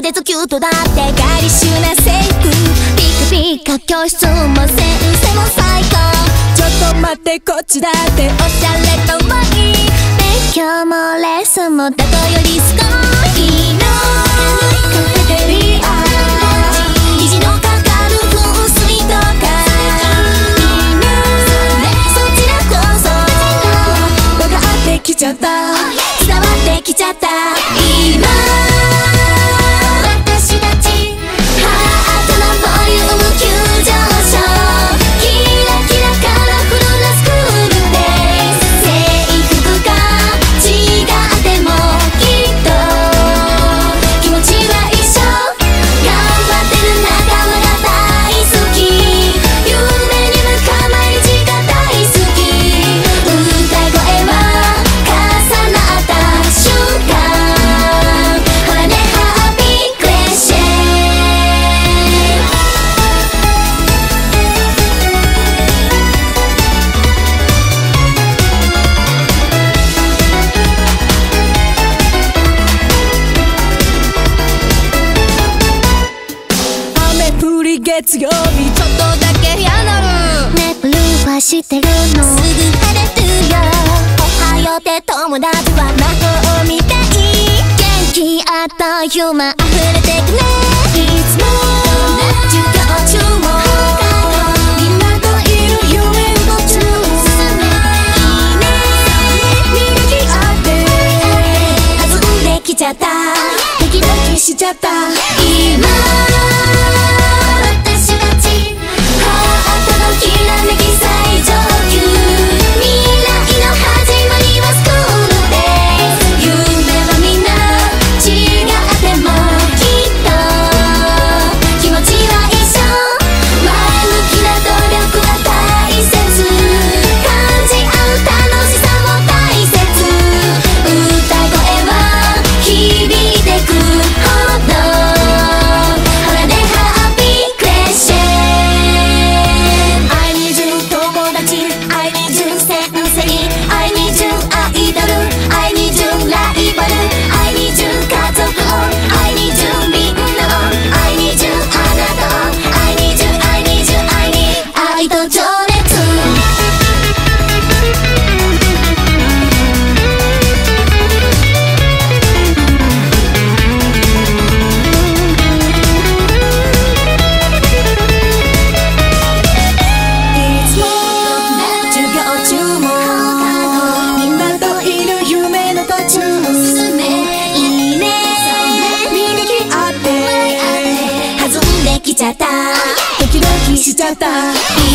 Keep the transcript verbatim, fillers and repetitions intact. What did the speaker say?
でずキュートだってガリッシュな制服ピカピカ教室も先生も最高ちょっと待ってこっちだっておしゃれかわいい勉強もレッスンもどこよりすごいのカフェテリア虹のかかる噴水とかいいなそちらこそ分かってきちゃった伝わってきちゃった今私たちハートのボリューム急上昇キラキラカラフルなスクールで制服が違ってもきっと気持ちは一緒頑張ってる仲間が大好き夢に向か毎日が大好き歌声は重なった瞬間ほらねハッピークレッシェ雨降り月曜日ちょっとだけ嫌なるねブルーはしてるのすぐ晴れるよおはようって友達は魔法みたい元気あった夢溢れてくねいつも授業中もみんなといる夢の途中いいね魅力あって弾んできちゃったドキドキしちゃった今私たちハートのきらめき最上級未来の始まりはスクールです夢はみんな違ってもきっと気持ちは一緒前向きな努力が大切感じ合う楽しさも大切歌声は響いてくほどほらねハッピークレッシェ I need you 友達 I need you 先生 I need you アイドル I need you ライバル I need you 家族を I need you みんなを I need you あなたを I need you I need you I need 愛と情熱いつも授業中もみんなといる夢の途中いいね魅力あって弾んできちゃったドキドキしちゃった